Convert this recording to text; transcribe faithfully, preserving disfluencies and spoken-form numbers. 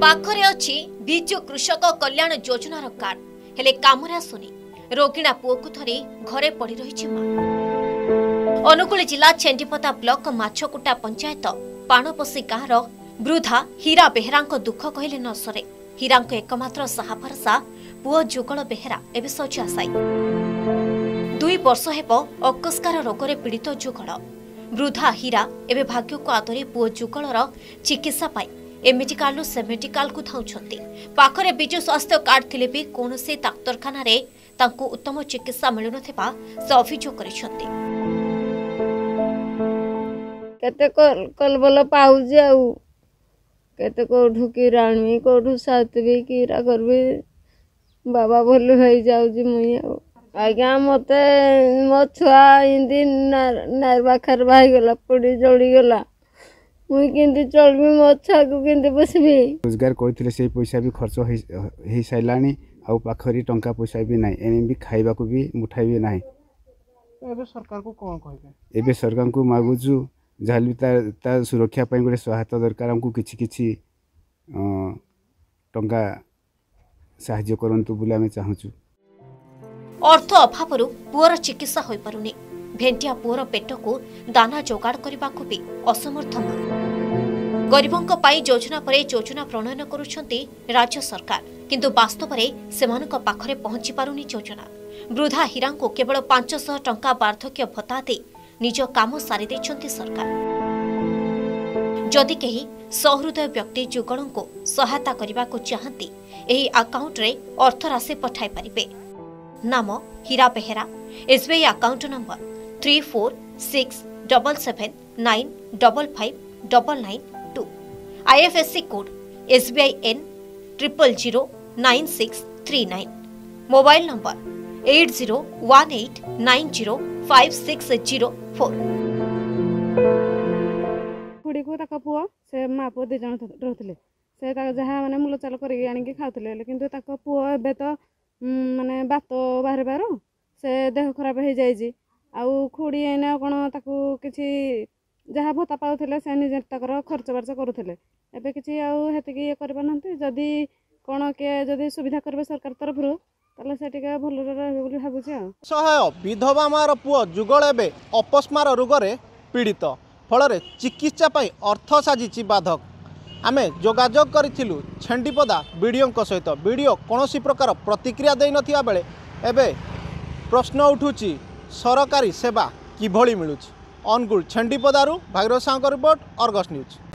पाखरे अच्छी विजु कृषक कल्याण योजनार कार्ड हेले कामरे आसुनी रोगिणा पुओ को धरी घरे पड़ी रही मां। अनुगुल जिला छेंडीपदा ब्लॉक माछकुटा पंचायत पाणपसी गाँवर वृद्धा हीरा बेहेरा दुख कहले न सरे। हीरा एकमात्र साहा भरसा पुओ जुगल बेहेरा एवं शौचा साई दुई वर्ष हेब अकस्कार रोगरे पीड़ित जुगल। वृद्धा हीरा एवं भाग्य को आदरे पुओ जुगलर चिकित्सा पाई ए मेडिकाल से मेडिकाल को धाउछंती। पाखरे बिजु स्वास्थ्य कार्ड थिले भी कोनोसी डाक्तरखाना रे तांको उत्तम चिकित्सा मिलु नथिबा से अभियोग करिसंती। केते कल कल बल पाउजे आ केते कोठु की राणी कोठु सातवी कीरा करबी बाबा भल होई जाउजी मुई आ आज्ञा मते मो छुआ इंदी नारबा खरबा हो गला पड़ी जड़ी गला मुई किंती चलबी मो छुआ को किंती बसबी। रोजगार करथिले से पैसा भी खर्च हे साइलानी आ पाखरी टंका पैसा भी नाही एने भी खाइबा को भी मुठाई भी नाही। एबे सरकार को कोन कहबे एबे सरकार को मागुजु जालबी ता ता सुरक्षा पई गोटे सहायता दरकार हमको किछि किछि टंका साहाय्य करंतु बुले आमे चाहूछु। अर्थ अभाव पुअर चिकित्सा हो पारुनी। भेंटिया पुअर पेट को दाना जोगाड़ करने को भी असमर्थ मां। गरीबों योजना पर योजना प्रणयन करुछंती राज्य सरकार किंतु वास्तव में सेमानक पाखरे पहुंची पारुनी योजना। वृद्धा हीरा को केवल पांच सौ टंका वार्धक्य भत्ता दे निज काम सारी देछंती सरकार। जदि केही सहृदय व्यक्ति जुगलों को सहायता करने को चाहती एही अकाउंट रे अर्थ राशि पठाई पारिबे। नाम Hira Behera. SBI account number three four six double seven nine double five double nine two. IFSC code SBI N triple zero nine six three nine. Mobile number eight zero one eight nine zero five six zero four. खुड़ी को ताका पुआ से माँ पुआ दे जन रहथिले से ता जहा माने मूल चाल करी आनी के खाउथिले किंतु ताका पुआ एबे तो माने बात बाहर बार से देह खराब हो जाइए आउ खुड़ी एने कौन ताकू किसी जहाँ भत्ता पाऊले से निजे ताकर खर्च बार्च करुले एबे किसी आउ हेतिकी ये कर पारनांती। जदि कौन किए जदि सुविधा करेंगे सरकार तरफ ताले से टिके भल रहबे बोली भाबुछि आ। सहाय विधवा मार पुओ जुगल एबे अपस्मार रोगरे पीड़ित फल चिकित्सा पाई अर्थ साजिछि बाधक। आमे जोगाजोग करिथिलु छेंडीपदा बीडीओ सहित बीडीओ कौनसी प्रकार प्रतिक्रिया दे नथिया बेले एबे प्रश्न उठुची सरकारी सेवा किभली मिलुची। अनुगुल छेंडीपदारु Bhagirath Sahu report Argus news.